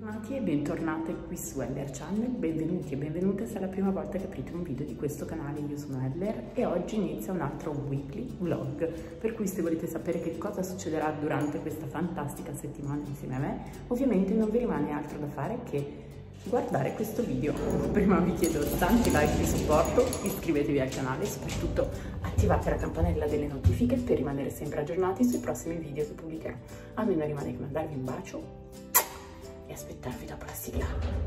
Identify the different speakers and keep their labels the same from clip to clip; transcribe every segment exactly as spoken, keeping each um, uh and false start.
Speaker 1: Bentornati e bentornate qui su Eller Channel, benvenuti e benvenute se è la prima volta che aprite un video di questo canale. Io sono Eller e oggi inizia un altro weekly vlog, per cui se volete sapere che cosa succederà durante questa fantastica settimana insieme a me, ovviamente non vi rimane altro da fare che guardare questo video. Prima vi chiedo tanti like di supporto, iscrivetevi al canale e soprattutto attivate la campanella delle notifiche per rimanere sempre aggiornati sui prossimi video che pubblicherò. A me non rimane che mandarvi un bacio e aspettarvi dopo la sigla.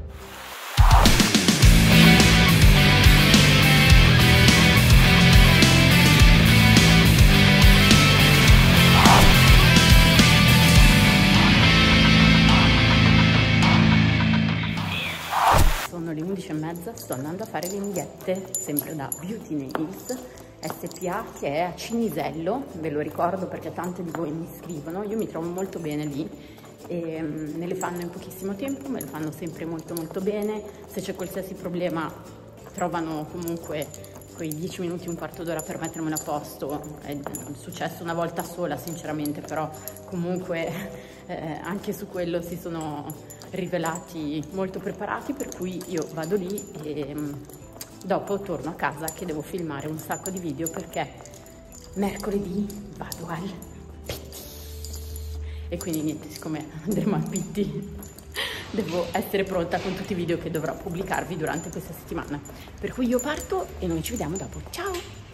Speaker 1: Sono le undici e mezza, sto andando a fare le unghiette sempre da Beauty Nails S P A, che è a Cinisello, ve lo ricordo perché tante di voi mi scrivono. Io mi trovo molto bene lì e um, me le fanno in pochissimo tempo, me le fanno sempre molto molto bene. Se c'è qualsiasi problema trovano comunque quei dieci minuti, un quarto d'ora per mettermelo a posto. È successo una volta sola sinceramente, però comunque eh, anche su quello si sono rivelati molto preparati, per cui io vado lì e um, dopo torno a casa che devo filmare un sacco di video perché mercoledì vado al e quindi niente, siccome andremo al P T devo essere pronta con tutti i video che dovrò pubblicarvi durante questa settimana, per cui io parto e noi ci vediamo dopo. Ciao!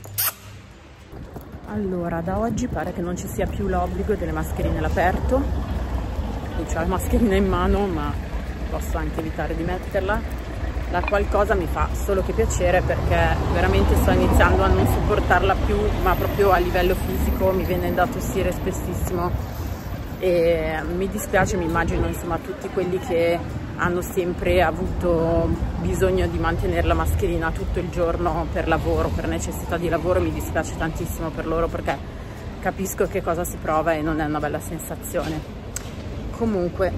Speaker 1: Allora, da oggi pare che non ci sia più l'obbligo delle mascherine all'aperto. Io ho la mascherina in mano ma posso anche evitare di metterla, la qualcosa mi fa solo che piacere perché veramente sto iniziando a non sopportarla più, ma proprio a livello fisico mi viene da tossire spessissimo e mi dispiace. Mi immagino insomma tutti quelli che hanno sempre avuto bisogno di mantenere la mascherina tutto il giorno per lavoro, per necessità di lavoro. Mi dispiace tantissimo per loro perché capisco che cosa si prova e non è una bella sensazione. Comunque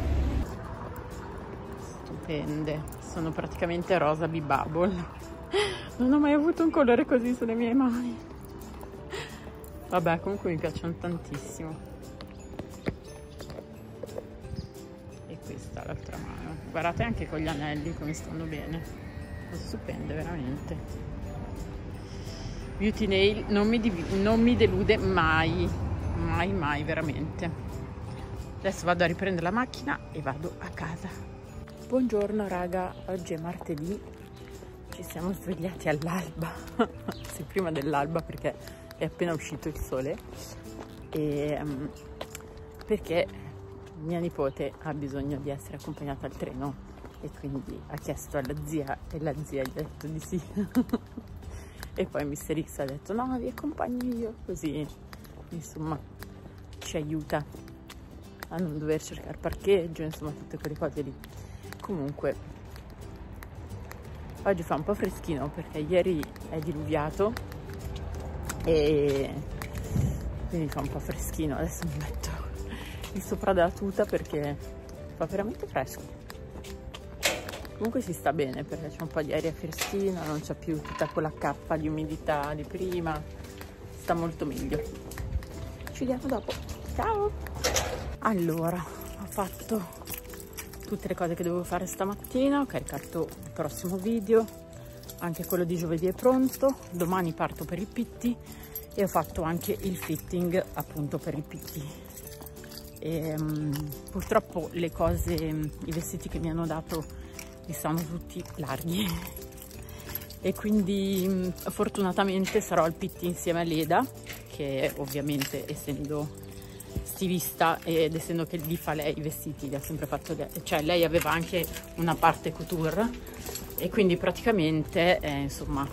Speaker 1: stupende, sono praticamente rosa B-Bubble. Non ho mai avuto un colore così sulle mie mani. Vabbè, comunque mi piacciono tantissimo. Questa l'altra mano, guardate anche con gli anelli come stanno bene, sono stupende veramente. Beauty Nail non mi, non mi delude mai, mai mai veramente. Adesso vado a riprendere la macchina e vado a casa. Buongiorno raga, oggi è martedì, ci siamo svegliati all'alba, sì, prima dell'alba perché è appena uscito il sole e um, perché mia nipote ha bisogno di essere accompagnata al treno e quindi ha chiesto alla zia e la zia gli ha detto di sì. E poi mister X ha detto no, vi accompagno io, così insomma ci aiuta a non dover cercare parcheggio, insomma tutte quelle cose lì. Comunque oggi fa un po' freschino perché ieri è diluviato e quindi fa un po' freschino. Adesso mi metto di sopra della tuta perché fa veramente fresco. Comunque si sta bene perché c'è un po' di aria freschina, non c'è più tutta quella cappa di umidità di prima, sta molto meglio. Ci vediamo dopo, ciao! Allora, ho fatto tutte le cose che dovevo fare stamattina, ho caricato il prossimo video, anche quello di giovedì è pronto, domani parto per il P T e ho fatto anche il fitting appunto per il P T. E, um, purtroppo le cose, i vestiti che mi hanno dato li stanno tutti larghi e quindi um, fortunatamente sarò al P T insieme a Leda, che ovviamente essendo stilista ed essendo che li fa lei i vestiti li ha sempre fatto lei, cioè lei aveva anche una parte couture e quindi praticamente eh, insomma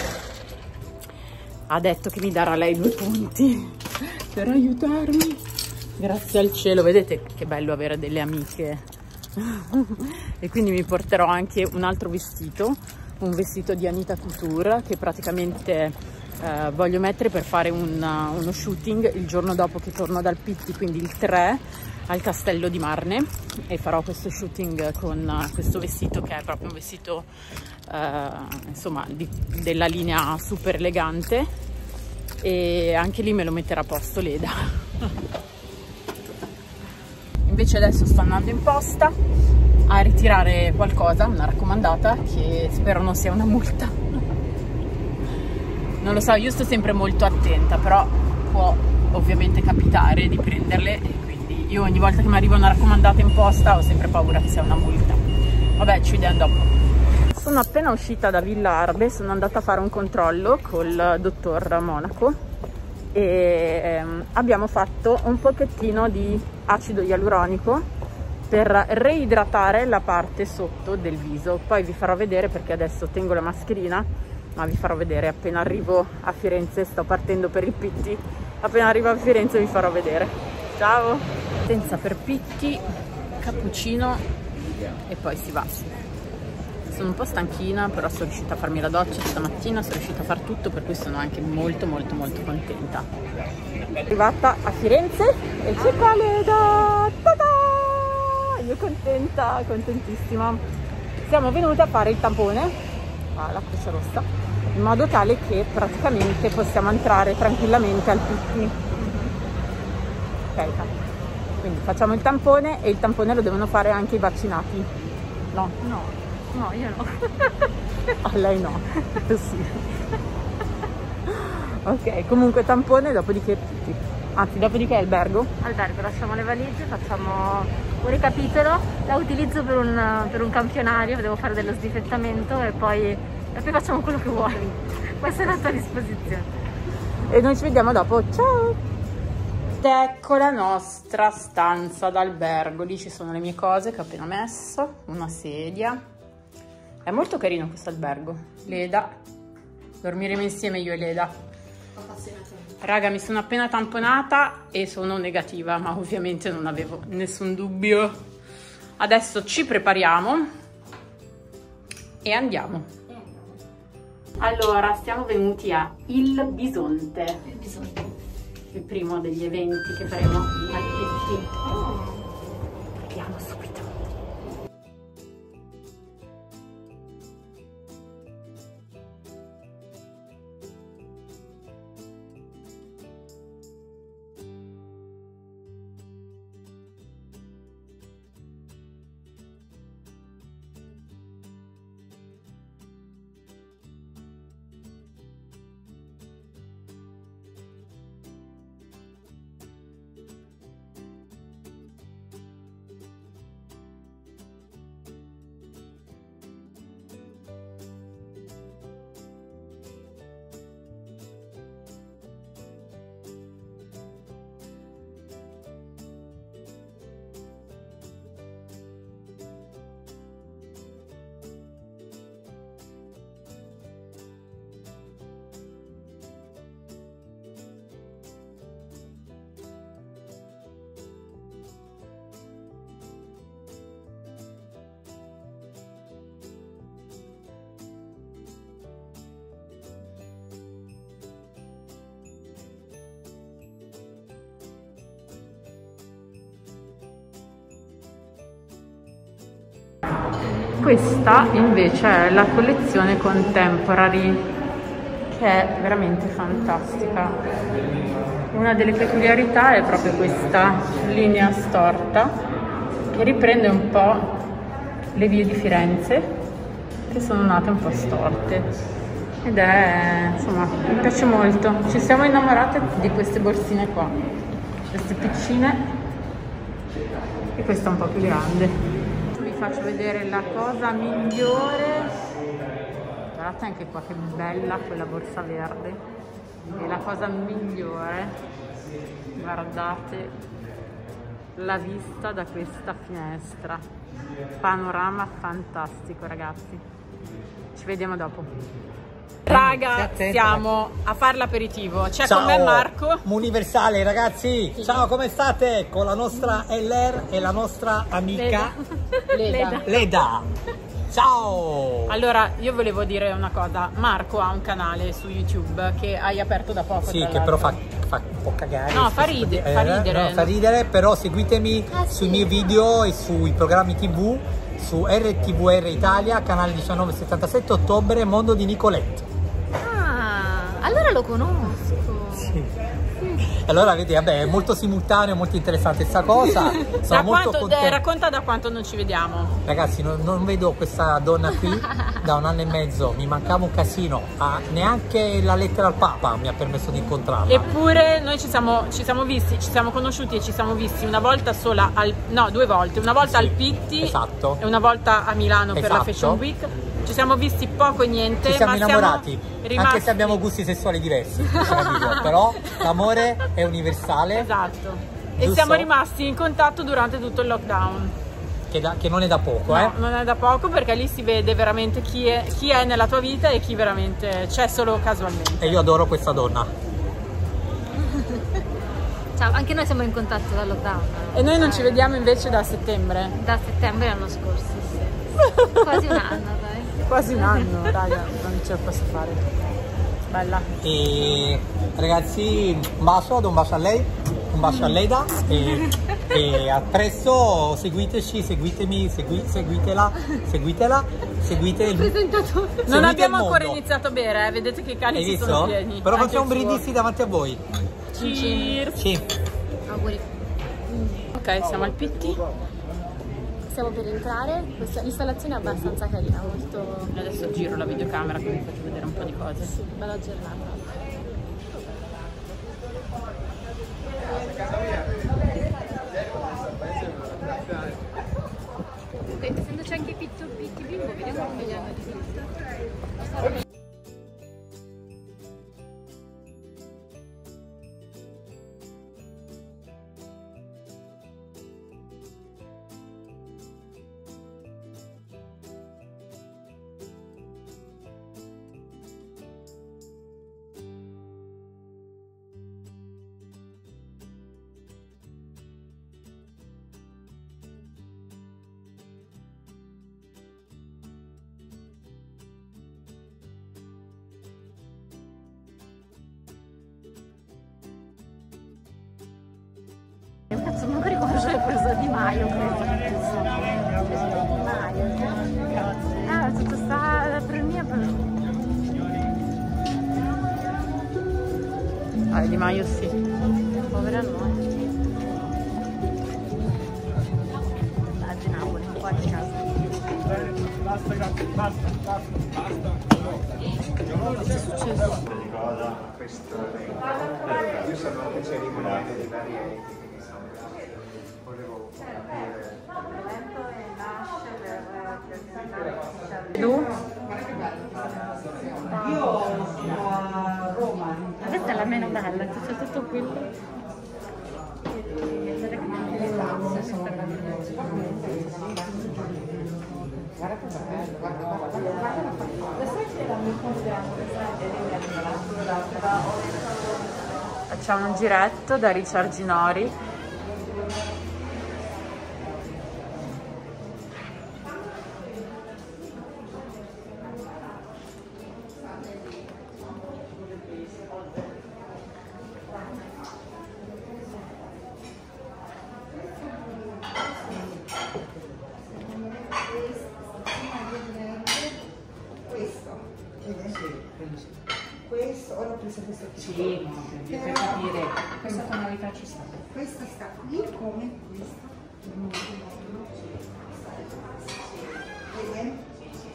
Speaker 1: ha detto che mi darà lei due punti per aiutarmi. Grazie al cielo, vedete che bello avere delle amiche. E quindi mi porterò anche un altro vestito, un vestito di Anita Couture che praticamente eh, voglio mettere per fare un, uno shooting il giorno dopo che torno dal P T, quindi il tre al Castello di Marne, e farò questo shooting con questo vestito che è proprio un vestito eh, insomma di, della linea super elegante, e anche lì me lo metterà a posto Leda. Invece adesso sto andando in posta a ritirare qualcosa, una raccomandata, che spero non sia una multa. Non lo so, io sto sempre molto attenta, però può ovviamente capitare di prenderle, e quindi io ogni volta che mi arriva una raccomandata in posta ho sempre paura che sia una multa. Vabbè, ci vediamo dopo. Sono appena uscita da Villa Arbe, sono andata a fare un controllo col dottor Monaco e ehm, abbiamo fatto un pochettino di acido ialuronico per reidratare la parte sotto del viso. Poi vi farò vedere, perché adesso tengo la mascherina, ma vi farò vedere appena arrivo a Firenze. Sto partendo per il Pitti, appena arrivo a Firenze vi farò vedere. Ciao! Senza per Pitti, cappuccino e poi si va. Sono un po' stanchina, però sono riuscita a farmi la doccia stamattina, sono riuscita a far tutto, per cui sono anche molto molto molto contenta. Arrivata a Firenze e c'è qua Leda! Ta-da! Io contenta, contentissima. Siamo venute a fare il tampone alla Croce Rossa, in modo tale che praticamente possiamo entrare tranquillamente al Pitti. Ok, quindi facciamo il tampone, e il tampone lo devono fare anche i vaccinati. No? No. No, io no. A lei no. Sì. Ok, comunque tampone, dopodiché Pitti. Anzi, dopodiché albergo.
Speaker 2: Albergo, lasciamo le valigie, facciamo un ricapitolo, la utilizzo per un, per un campionario, devo fare dello sdiffettamento e poi, e poi facciamo quello che vuoi. Questa è la tua disposizione.
Speaker 1: E noi ci vediamo dopo. Ciao! Ecco la nostra stanza d'albergo. Lì ci sono le mie cose che ho appena messo, una sedia. È molto carino questo albergo. Leda, dormiremo insieme io e Leda. Raga, mi sono appena tamponata e sono negativa, ma ovviamente non avevo nessun dubbio. Adesso ci prepariamo e andiamo. Allora, siamo venuti a Il Bisonte.
Speaker 2: Il Bisonte.
Speaker 1: Il primo degli eventi che faremo al Pitti. Andiamo subito. Questa invece è la collezione Contemporary, che è veramente fantastica. Una delle peculiarità è proprio questa linea storta che riprende un po' le vie di Firenze, che sono nate un po' storte, ed è, insomma, mi piace molto. Ci siamo innamorate di queste borsine qua, queste piccine e questa un po' più grande. Faccio vedere la cosa migliore. Guardate anche qua che bella quella borsa verde. E la cosa migliore, guardate la vista da questa finestra, panorama fantastico, ragazzi. Ci vediamo dopo. Raga, siamo a fare l'aperitivo. C'è con me Marco
Speaker 3: Universale, ragazzi. Sì. Ciao, come state? Con la nostra L R e la nostra amica
Speaker 1: Leda. Leda.
Speaker 3: Leda. Ciao.
Speaker 1: Allora, io volevo dire una cosa. Marco ha un canale su YouTube che hai aperto da poco.
Speaker 3: Sì, che però fa, fa un po' cagare.
Speaker 1: No, fa, ride, eh, fa ridere.
Speaker 3: No, fa ridere, però seguitemi ah, sui sì. miei video e sui programmi tivù su R T V R Italia, canale diciannove settantasette, ottobre, Mondo di Nicolette.
Speaker 2: Allora lo conosco.
Speaker 3: Sì. Allora vedi, vabbè, è molto simultaneo, molto interessante questa cosa. Sono
Speaker 1: da
Speaker 3: molto
Speaker 1: quanto,
Speaker 3: contento.
Speaker 1: eh, racconta da quanto non ci vediamo.
Speaker 3: Ragazzi, non, non vedo questa donna qui da un anno e mezzo, mi mancava un casino, ah, neanche la lettera al Papa mi ha permesso di incontrarla.
Speaker 1: Eppure noi ci siamo, ci siamo visti, ci siamo conosciuti e ci siamo visti una volta sola, al, no due volte, una volta
Speaker 3: Sì,
Speaker 1: al Pitti
Speaker 3: esatto.
Speaker 1: e una volta a Milano per
Speaker 3: Esatto.
Speaker 1: la Fashion Week. Ci siamo visti poco e niente,
Speaker 3: Ci siamo
Speaker 1: ma
Speaker 3: innamorati,
Speaker 1: siamo rimasti...
Speaker 3: anche se abbiamo gusti sessuali diversi, dico, però l'amore è universale.
Speaker 1: Esatto. E
Speaker 3: Giusto?
Speaker 1: siamo rimasti in contatto durante tutto il lockdown.
Speaker 3: Che, da, che non è da poco,
Speaker 1: No,
Speaker 3: eh?
Speaker 1: non è da poco, perché lì si vede veramente chi è, chi è nella tua vita e chi veramente c'è solo casualmente.
Speaker 3: E io adoro questa donna.
Speaker 2: Ciao, anche noi siamo in contatto dal lockdown.
Speaker 1: E noi non ci vediamo invece da settembre.
Speaker 2: Da settembre l'anno scorso, sì. Quasi un anno, dai.
Speaker 1: Quasi un anno, raga, non ce la posso fare. Bella.
Speaker 3: E ragazzi, un bacio, do un bacio a lei, un bacio a Leda e, e a presto, seguiteci, seguitemi, segui, seguitela, seguitela, seguite il,
Speaker 2: Presentatore.
Speaker 1: Non
Speaker 3: seguite
Speaker 1: abbiamo
Speaker 3: il
Speaker 1: ancora
Speaker 3: mondo.
Speaker 1: iniziato a bere, eh? Vedete che i
Speaker 3: Hai
Speaker 1: calici sono
Speaker 3: visto?
Speaker 1: pieni.
Speaker 3: Però
Speaker 1: Anche
Speaker 3: facciamo un
Speaker 1: il suo.
Speaker 3: brindisi davanti a voi.
Speaker 1: Cheers.
Speaker 3: Sì.
Speaker 2: Auguri.
Speaker 1: Ok, siamo al Pitti.
Speaker 2: Stiamo per entrare. Questa l'installazione è abbastanza carina, molto
Speaker 1: Adesso giro la videocamera così vi faccio vedere un po' di cose.
Speaker 2: sì, bella giornata. Ok, essendoci anche i Pitti Pitti Bimbo, vediamo come li hanno dipinto. Cazzo, non ricordo se l'ho preso Di Maio, credo. Di Maio. Ah, tutta sta per mia per...
Speaker 1: Ah, Di Maio sì.
Speaker 2: Povera noi. Ah, di Napoli, qua di casa.
Speaker 4: Basta, basta, basta, basta.
Speaker 1: Cosa è successo?
Speaker 4: Io sapevo che c'è rimane di varie etiche che sono volevo capire.
Speaker 1: Tu?
Speaker 4: Io a Roma.
Speaker 2: Questa è la meno bella, c'è tutto quello.
Speaker 4: Guarda che bello, guarda, guarda, guarda. La sai che la mia compleanno,
Speaker 1: Facciamo un giretto da Richard Ginori.
Speaker 5: Questo, questo, ora ho preso questo qui.
Speaker 6: Sì, per capire, questa tonalità ci sta.
Speaker 5: Questa sta qui come questa. Vedi?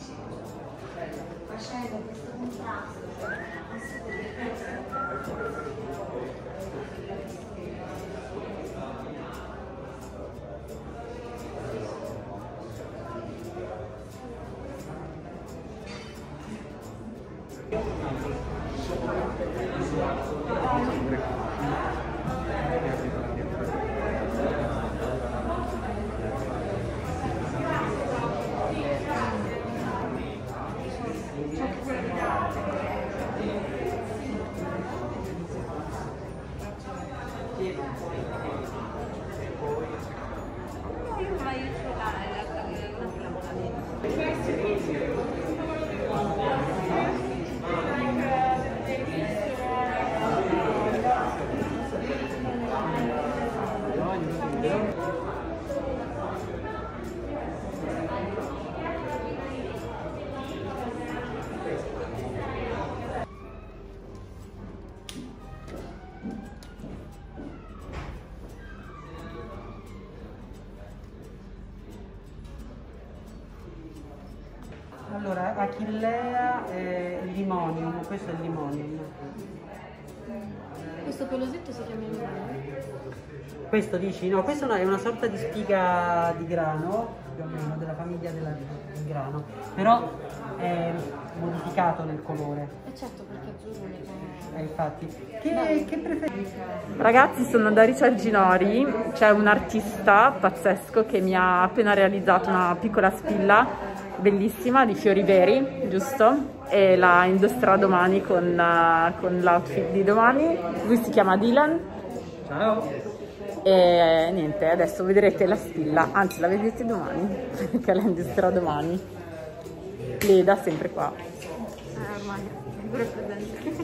Speaker 5: Facendo questo contrasto.
Speaker 7: Allora, Achillea e Limonium, questo è il Limonium.
Speaker 2: Questo pelosetto si chiama limonium?
Speaker 7: Questo dici? No, questo no, è una sorta di spiga di grano, più o meno, della famiglia della, del grano, però è modificato nel colore.
Speaker 2: Eh certo, perché azzurro ne fa...
Speaker 7: Eh, infatti. Che, che preferisci?
Speaker 1: Ragazzi, sono da Richard Ginori, c'è un artista pazzesco che mi ha appena realizzato una piccola spilla bellissima di fiori veri, giusto? E la indosserà domani con, uh, con l'outfit di domani. Lui si chiama Dylan.
Speaker 7: Ciao!
Speaker 1: E niente, adesso vedrete la spilla, anzi la vedete domani, perché la indosserà domani. Leda sempre qua.
Speaker 2: Eh, ormai, figura presente.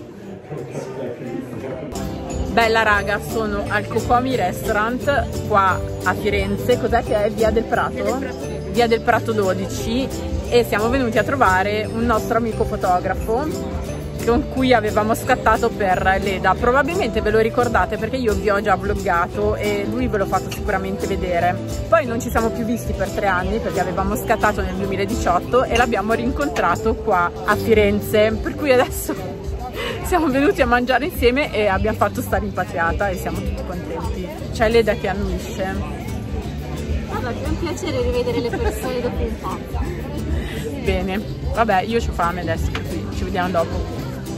Speaker 1: Bella raga, sono al Cocomi Restaurant qua a Firenze. Cos'è che è? Via del Prato? Via del Prato dodici, e siamo venuti a trovare un nostro amico fotografo con cui avevamo scattato per Leda. Probabilmente ve lo ricordate perché io vi ho già vloggato e lui ve l'ho fatto sicuramente vedere. Poi non ci siamo più visti per tre anni perché avevamo scattato nel duemiladiciotto e l'abbiamo rincontrato qua a Firenze, per cui adesso siamo venuti a mangiare insieme e abbiamo fatto sta rimpatriata e siamo tutti contenti. C'è Leda che annuisce.
Speaker 2: Vabbè, è un piacere rivedere le persone dopo un po'.
Speaker 1: Bene, vabbè, io ho fame adesso, quindi ci vediamo dopo.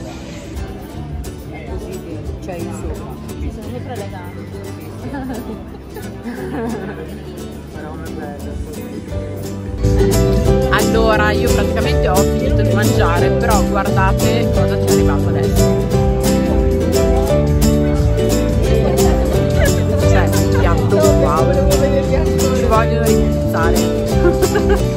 Speaker 6: Cioè il suo.
Speaker 2: Sono sempre elegante.
Speaker 1: Allora, io praticamente ho finito di mangiare, però guardate cosa ci è arrivato adesso. Cioè, un piatto wow, ci vogliono ripensare.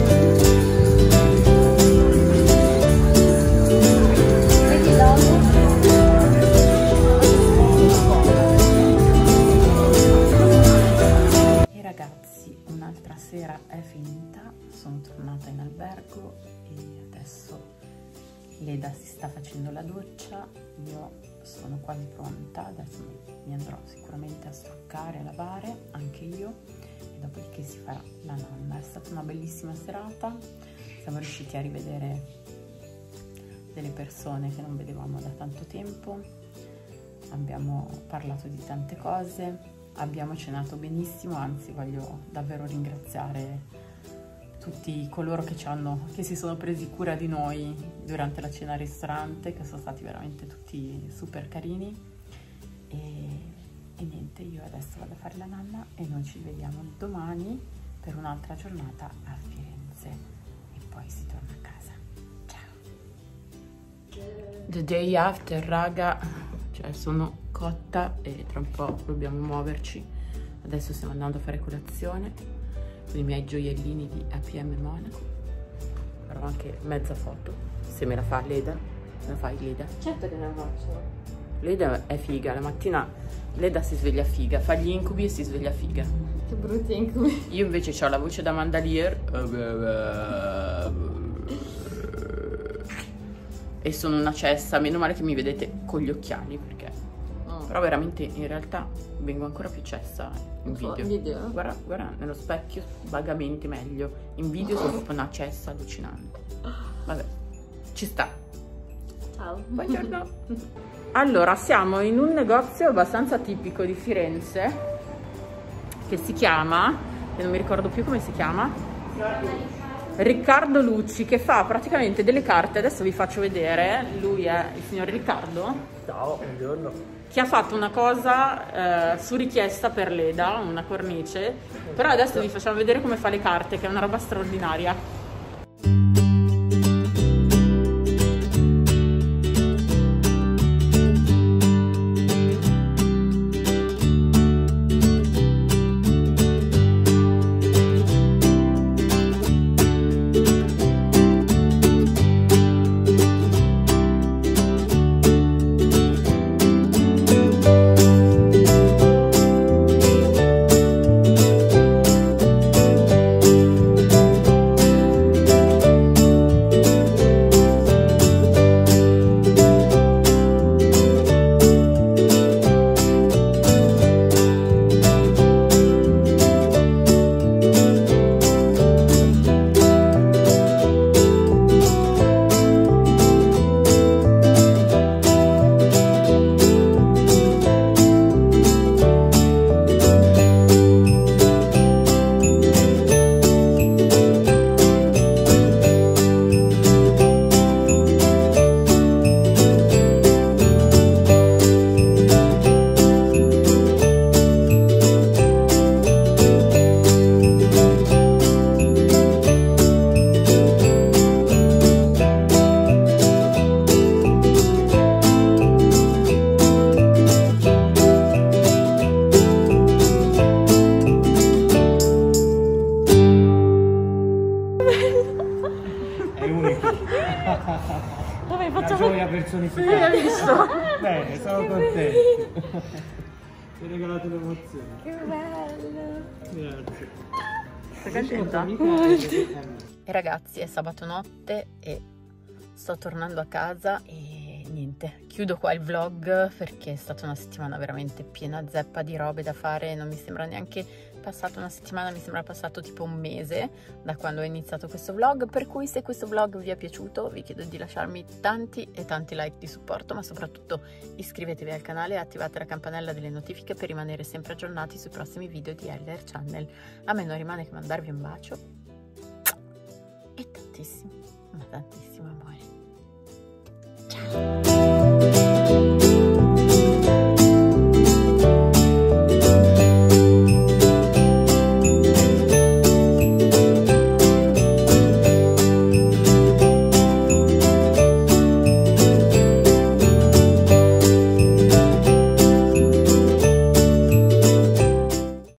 Speaker 1: Un'altra sera è finita, sono tornata in albergo e adesso Leda si sta facendo la doccia, io sono quasi pronta, adesso mi andrò sicuramente a struccare, a lavare, anche io, e dopodiché si farà la nanna. È stata una bellissima serata, siamo riusciti a rivedere delle persone che non vedevamo da tanto tempo, abbiamo parlato di tante cose. Abbiamo cenato benissimo, anzi voglio davvero ringraziare tutti coloro che, ci hanno, che si sono presi cura di noi durante la cena al ristorante, che sono stati veramente tutti super carini. E, e niente, io adesso vado a fare la nanna e noi ci vediamo domani per un'altra giornata a Firenze e poi si torna a casa. Ciao! The day after, raga. Cioè sono cotta e tra un po' dobbiamo muoverci. Adesso stiamo andando a fare colazione con i miei gioiellini di A P M Monaco. Farò anche mezza foto, se me la fa Leda. Me la fai Leda?
Speaker 2: Certo che me la faccio.
Speaker 1: Leda è figa, la mattina Leda si sveglia figa, fa gli incubi e si sveglia figa.
Speaker 2: Che brutti incubi.
Speaker 1: Io invece ho la voce da mandalier e sono una cessa, meno male che mi vedete con gli occhiali perché oh. Però veramente in realtà vengo ancora più cessa in video,
Speaker 2: in video?
Speaker 1: Guarda, guarda nello specchio vagamente meglio, in video sono proprio una cessa allucinante. Vabbè, ci sta.
Speaker 2: Ciao.
Speaker 1: Buongiorno. Allora, siamo in un negozio abbastanza tipico di Firenze che si chiama, che non mi ricordo più come si chiama, Riccardo Lucci, che fa praticamente delle carte. Adesso vi faccio vedere. Lui è il signor Riccardo.
Speaker 7: Ciao, buongiorno.
Speaker 1: Che ha fatto una cosa eh, su richiesta per Leda, una cornice. Però adesso vi facciamo vedere come fa le carte, che è una roba straordinaria.
Speaker 7: personificata.
Speaker 2: Sì, hai visto?
Speaker 4: Bene, sono contento. Mi hai regalato un'emozione.
Speaker 2: Che bello.
Speaker 4: Grazie.
Speaker 1: Sei contenta?
Speaker 4: Molto.
Speaker 1: E ragazzi, è sabato notte e sto tornando a casa e niente, chiudo qua il vlog perché è stata una settimana veramente piena zeppa di robe da fare. Non mi sembra neanche passata una settimana, mi sembra passato tipo un mese da quando ho iniziato questo vlog, per cui se questo vlog vi è piaciuto vi chiedo di lasciarmi tanti e tanti like di supporto, ma soprattutto iscrivetevi al canale e attivate la campanella delle notifiche per rimanere sempre aggiornati sui prossimi video di L R Channel. A me non rimane che mandarvi un bacio e tantissimo, ma tantissimo amore. Ciao!